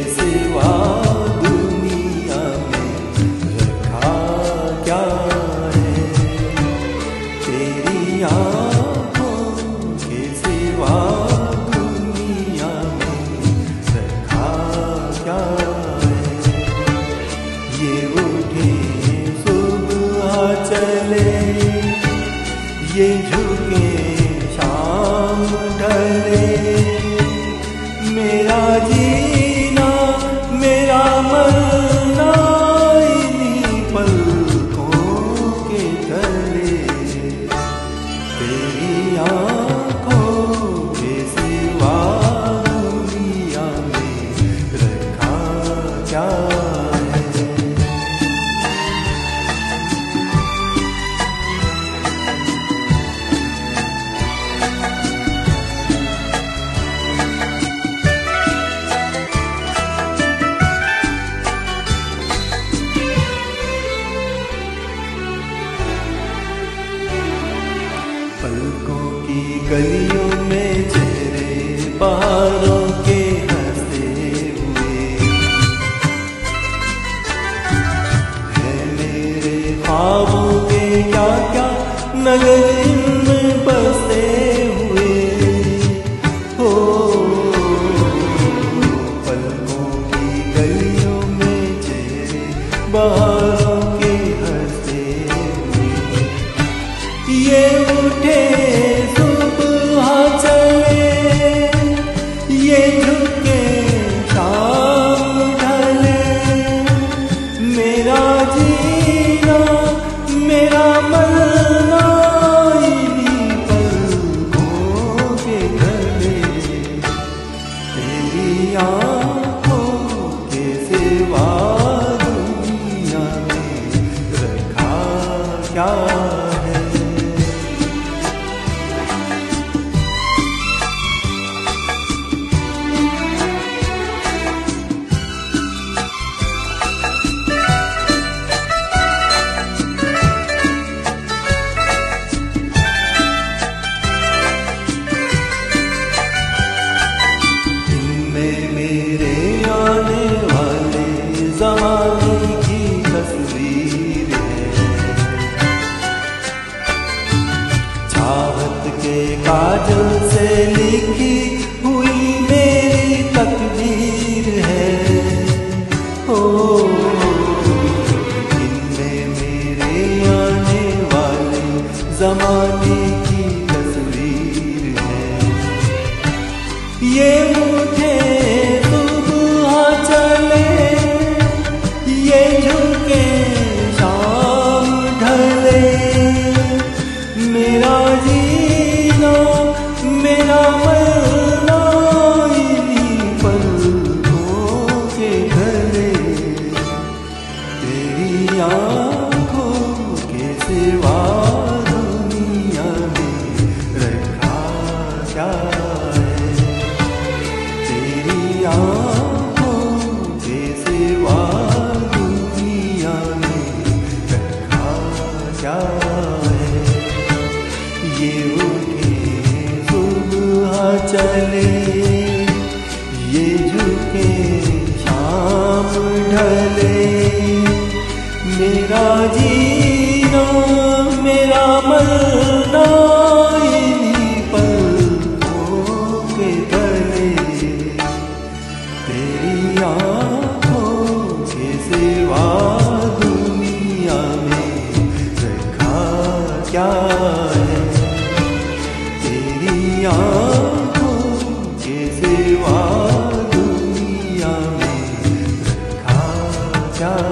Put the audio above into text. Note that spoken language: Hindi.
सिवा दुनिया में रखा क्या है। तेरी आँखों के सिवा दुनिया में रखा क्या है। ये उठे सुबह चले, ये झुके शाम ढले, मेरा जीना मेरा मरना इन्हीं पलकों के तले। तेरी आँखों के सिवा दुनिया में रखा क्या है। पलकों की गलियों में चेहरे बहारों के हंसते हुए है मेरे ख्वाबों के क्या क्या नगर इनमें बसते हुए। हो पलकों की गलियों में चेहरे बहारों के हंसते हुए, ये उठे सुबह चले, ये झुके शाम ढले, मेरा जीना मेरा मरना इन्हीं पलकों के गले। तेरी आँखों के सिवा दुनिया में रखा क्या है। मेरे आने वाले ज़माने की तस्वीर है, चाहत के काजल से लिखी हुई मेरी तकदीर है। ओ इनमें मेरे आने वाले ज़माने की तस्वीर है। ये उठे सुबह चले, ये झुके शाम ढले, मेरा जीना मेरा मरना इन्हीं पलकों के गले। तेरी आँखों के सिवा दुनिया में रखा क्या है। तेरी आँखों के सिवा दुनिया में रखा क्या है। ये उठे सुबह चले, ये झुके शाम ढले, मेरा जीना मेरा मरना इन्हीं पलकों के तले। तेरी आँखों के सिवा दुनिया में रखा क्या है। तेरी आँखों के सिवा दुनिया में रखा क्या